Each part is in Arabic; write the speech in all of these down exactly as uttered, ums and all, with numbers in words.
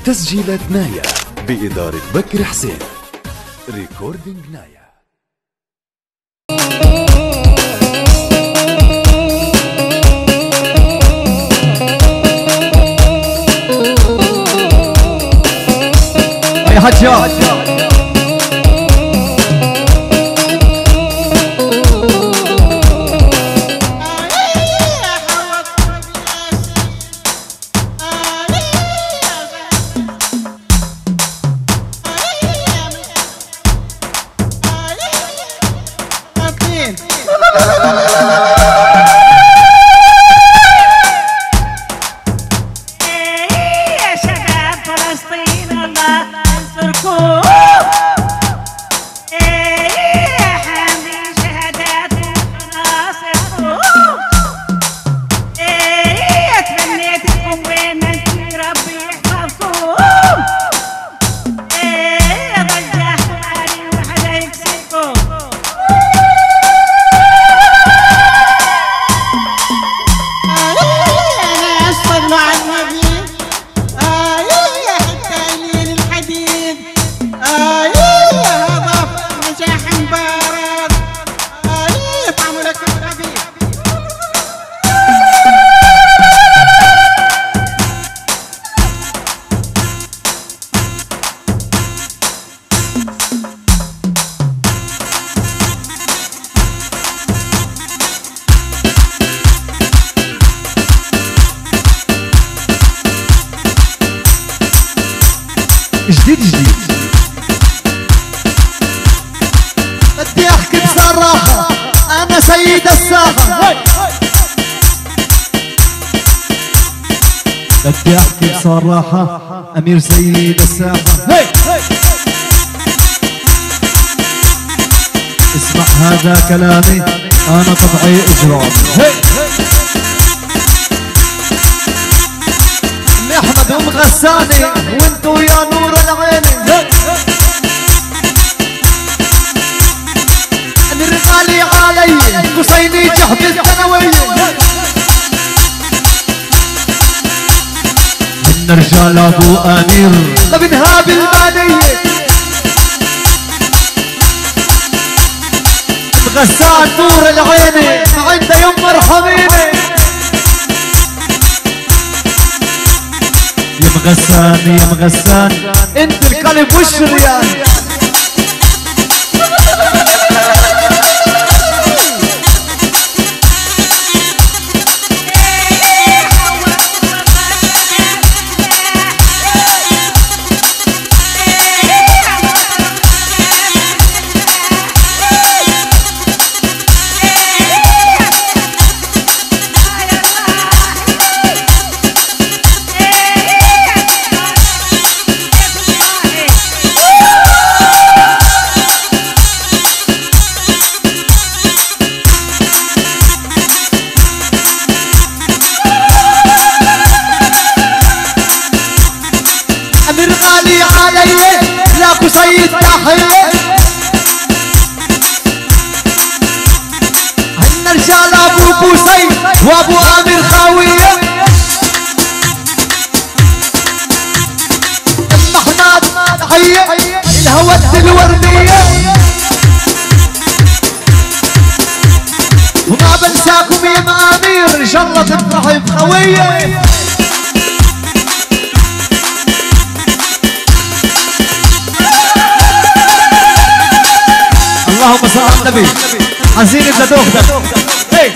تسجيلات نايا بإدارة بكر حسين. ريكوردينج نايا. يا حجاج جديد جديد. بدي احكي بصراحة انا سيد الساحة. بدي احكي بصراحة امير سيد الساحة. اسمع هذا كلامي انا طبعي اجرامي. احمد ام غساني وانتو يا نور العين. امير غالي علي قصيني جهد الثانوية. من رجال ابو امير لبنها بالمالية. غسان نور العين عند يم ارحميني. يا مغسان يا مغسان انت القلب والشريان. سيد تحية عنا رجال ابو بوسي وابو امير خاوية. ام احمد تحية الهوت الوردية. وما بنساكم يا امير ان شاء الله تفرحوا بخوية. اللهم صل على النبي. حزين بدوخدك. هي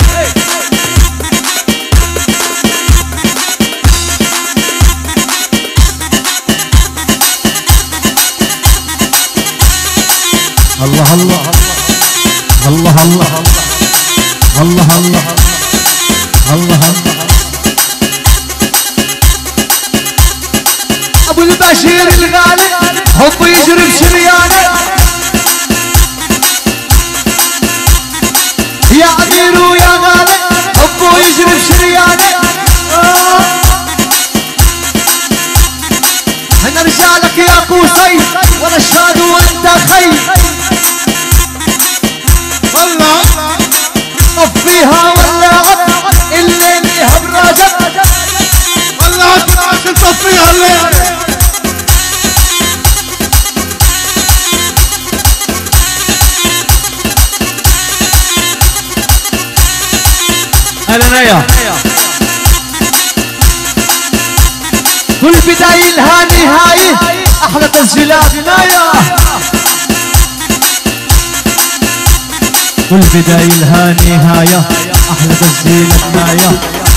الله الله الله الله الله الله الله الله. ابو البشير الغالي حبه يجري بشريانه. يا امير ويا غالي حبه يجري بشريانه. احنا رجالك يا قوسي ولا الشاد وانت خي. والله طفيها ولعت الليل يهب راجت. والله عشان طفيها الليل هلا نايا كل بداية لها نهاية احلى تسجيلات نايا كل بداية لها نهاية احلى تسجيلات نايا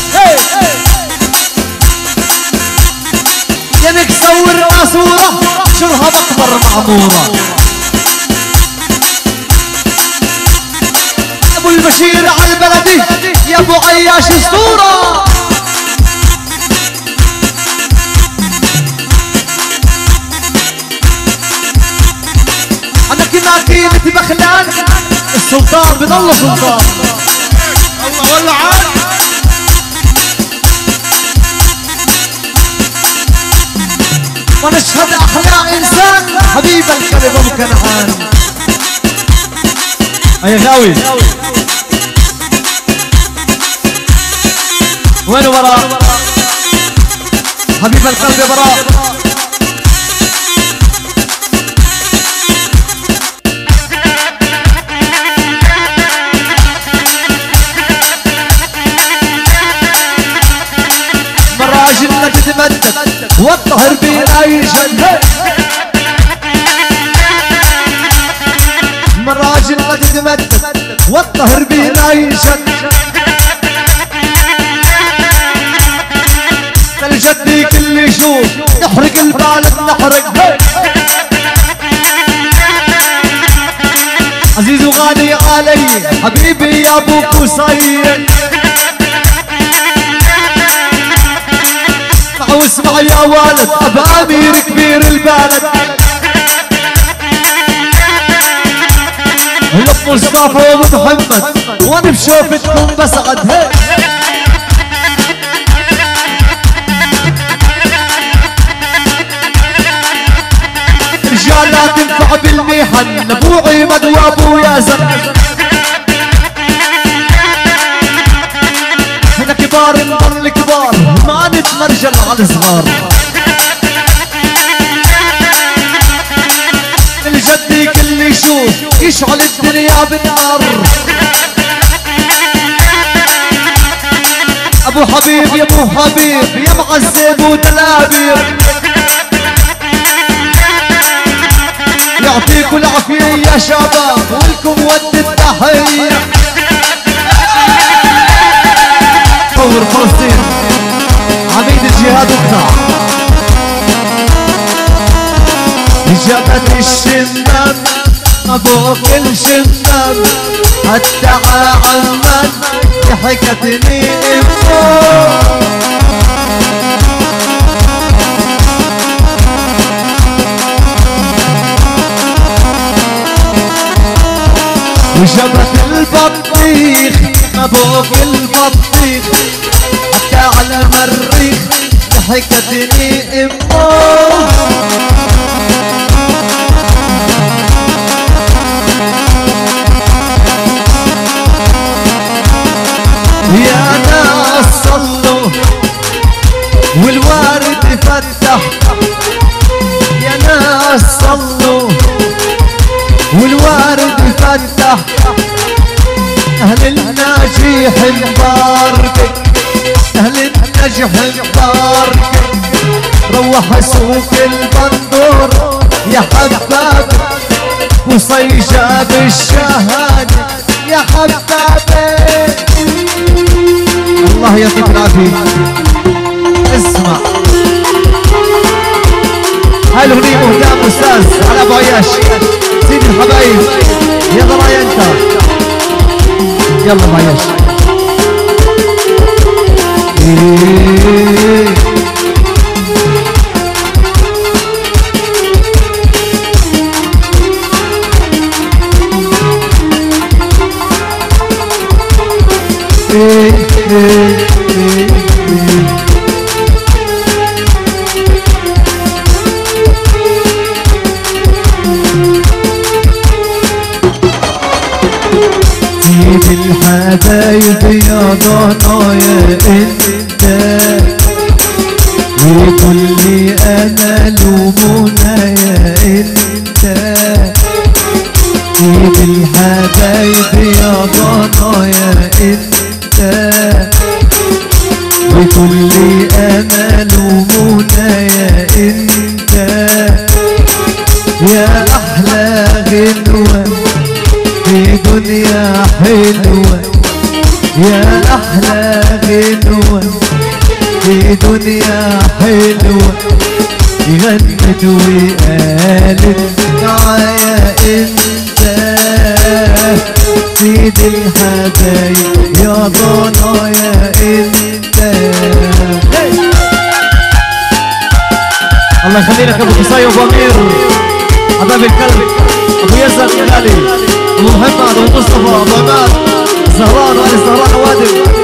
ينك صور صورة شرها مقبر معمورة ابو البشير على البلدي يا ابو عياش اسطورة انا كماكينة بخلان السلطان بضل سلطان الله ولا عاد ونشهد احلى انسان حبيب الكلب ابو كنعان اي غاوي وين براء حبيب القلب يا براء مراجلنا تتمدد والطهر بينا يشد مراجلنا تتمدد والطهر بينا يشد الجدي كل يشوف نحرق البالد نحرق عزيز وغالي علي حبيبي يا ابو قصير اسمع واسمع يا والد ابا امير كبير البلد هلا مصطفى ومحمد وانا بشوفتكم بسعد هيك رجال لا تنفع بالميحن ابو عمد وابو ياسر احنا كبار نضل كبار ما نتمرجل على الصغار الجدي كل يشوف يشعل الدنيا بالنار ابو حبيب يا ابو حبيب يا معذب وتلابير يعطيكم العافية يا شباب ولكم ود التحية ثور فلسطين عميد الجهاد وقطع جابت الشمام ابو كل شمام حتى عمان ضحكتني امه وجبت البطيخ ابوك البطيخ حتى على المريخ ضحكتني امه يا ناس صلوا والوارد فتح يا ناس صلوا والوارد فتح اهل الناجح مبارك اهل النجح مبارك روح سوق البندور يا حباب وصي جاب الشهادة يا حبابي الله يعطيك العافية اسمع هاي الاغنية مهدام استاذ على ابو عياش سيدي الحبايب يلا راي انت يلا ابو عياش ايه ايه ايه ايه سيد الحبايب يا ضنايا انت وكل امل ومنايا انت سيد الحبايب يا ضنايا انت غنت وقالت معايا انت سيد الحبايب يا ضنايا انت. الله يخلي لك ابو قصي وابو امير حبايب القلب، ابو يزن الغالي، ابو محمد، ابو مصطفى، ابو عماد، الزهران وال الزهران وادم.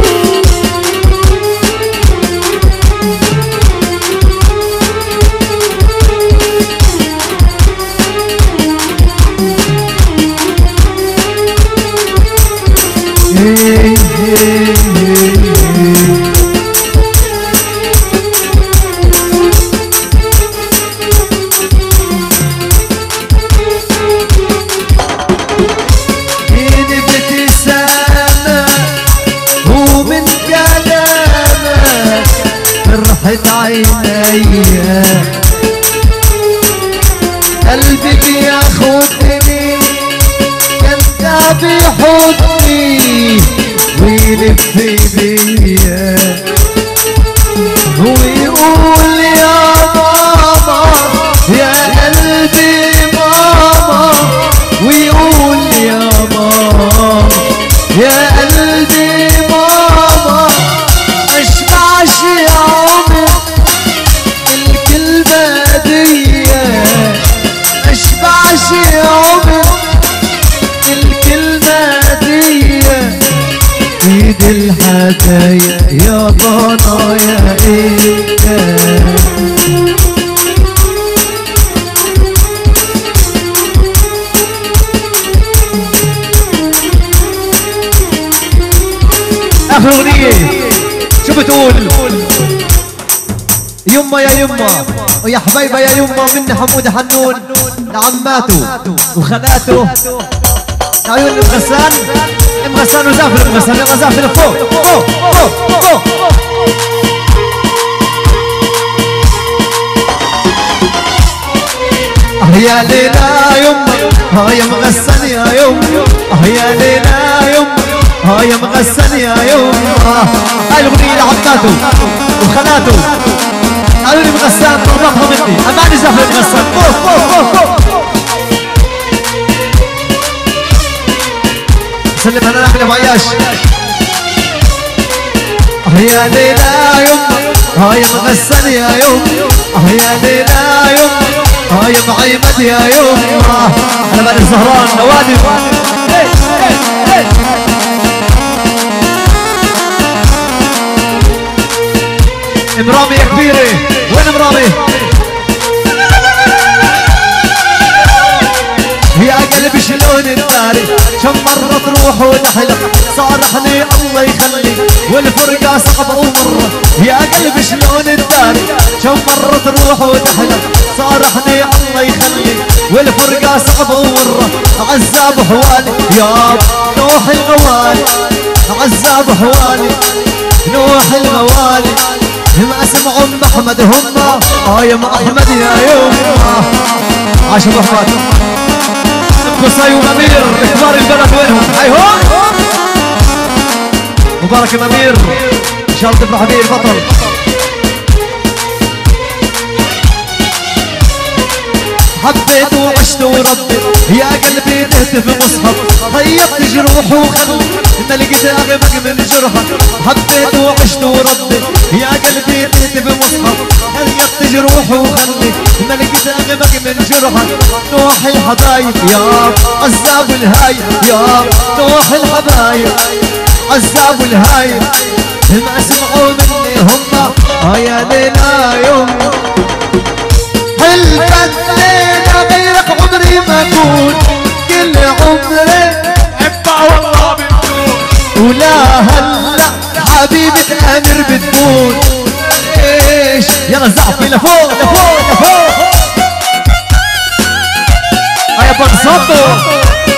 عينيا قلبي بياخدني يرجع بيحضني ويلف بيا ويقول يا ماما يا قلبي ماما ويقول يا ماما يا قلبي ماما اشبعش يا عمر الكلمة دي اشبعش يا عمر الكلمة دي ايد الحبايب يا ضنايا انت. اخر اغنية شو بتقول؟ يما يا يما ويا حبايبه يا يما مني حمودة حنون لعماته وخالاته لعيون ام غسان، ام غسان وزافر ام غسان، يلا زافر فوق فوق فوق فوق. اه يا ليلى يما اه يا مغسل يا يما اه يا ليلى يما اه يا مغسل يا يما. هاي الاغنية لعماته وخالاته قالوا لي مغسان طلبتها مني اماني زافر مغسان فوق فوق فوق فوق. سلم انا نعمل ابو عياش. اه يا ليلى يما اه يا مغسل يا يما اه يا ليلى يما اه يا معيمد يا يما. انا بني الزهران نوادي مرامي يا كبيرة، وين مرامي؟ يا قلبي شلون الداري كم مرة تروح وتحلى صارحني الله يخلي والفرقة صعبة ومرة. يا قلبي شلون الداري كم مرة تروح وتحلى صارحني الله يخلي والفرقة صعبة ومرة. عزاب حوالي يا نوح الغوالي عزاب حوالي نوح الغوالي ما اسمع ام احمد هم اه يا ام احمد يا يما. عاش ابو احمد قصي وامير كبار البلد وينهم؟ هاي هون مبارك الامير ان شاء الله تفرح به البطل. حبيت وعشت وربيت يا قلبي تهتف مصحف طيبت جروح وخلي ان لقيت اغمق من جرحك. حبيت وعشت وربيت يا قلبي تهتف مصحف طيبت جروح وخلي ان لقيت اغمق من جرحك. نوح الحبايب يا عزاب الهاي يا نوح الحبايب عزاب الهاي ما سمعوا مني هم اه يا ليلى يوم حلفت ليلى غيرك عمري ما اكون كل عمري حبها والله بتكون ولا هلا حبيبة امير بتكون. ايش يلا زعفي لفوق لفوق لفوق يا بنصبو.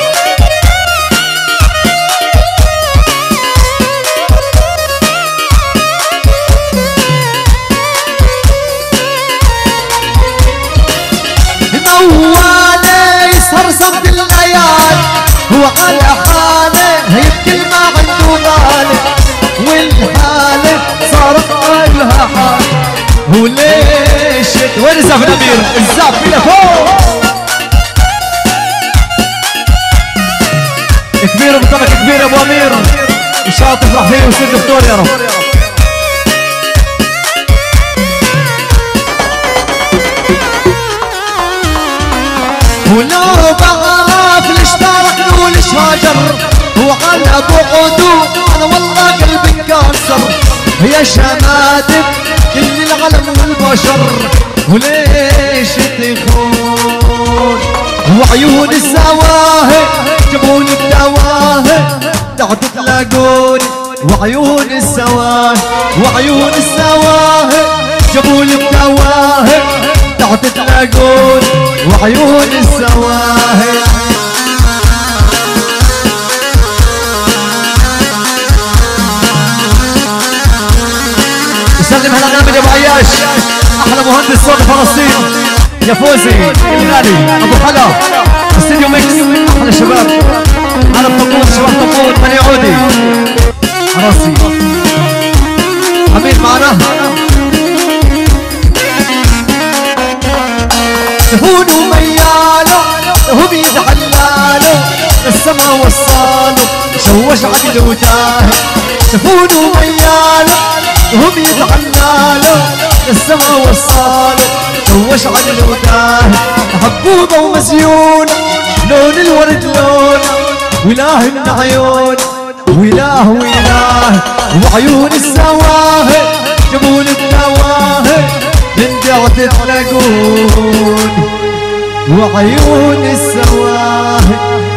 موالي يسهر صمت الليالي وعلى حاله يبكي ما عنده غالي والحالة صارت لها حال. وليش الشد. وين الزاف الامير؟ الزاف الى فوق كبير بطبق كبير يا ابو امير، ان شاء الله تفرح فيه وتصير دكتور يا رب. ولو بعرف ليش تركني وليش هاجر، وعلى بعده انا والله قلبي انكسر. يا شماتة كل العالم والبشر، وليش تخون وعيون السواهي جابوني بدواهي تعد تلاقوني. وعيون السواهي وعيون السواهي جابوني بدواهي تعد تلاقوني. وعيون السواهي يسلم هالغنم يا ابو عياش، احلى مهندس صوت فلسطين يا فوزي الغالي ابو حلا استديو ميكس. احلى شباب على الطقوط، شباب طقوط بني عودي راسي عميد معنا. هون ومياله هو بيد حلاله للسما وصاله شوش عقل وتاه. شفون ومياله هو بيد حلاله للسما وصاله شوش عقل وتاه. حبوبه ومزيون لون الورد لون وإله من عيون وإله وإله. وعيون السواهي جابون الدواهي من دعت تلاقون. وعيون السواهي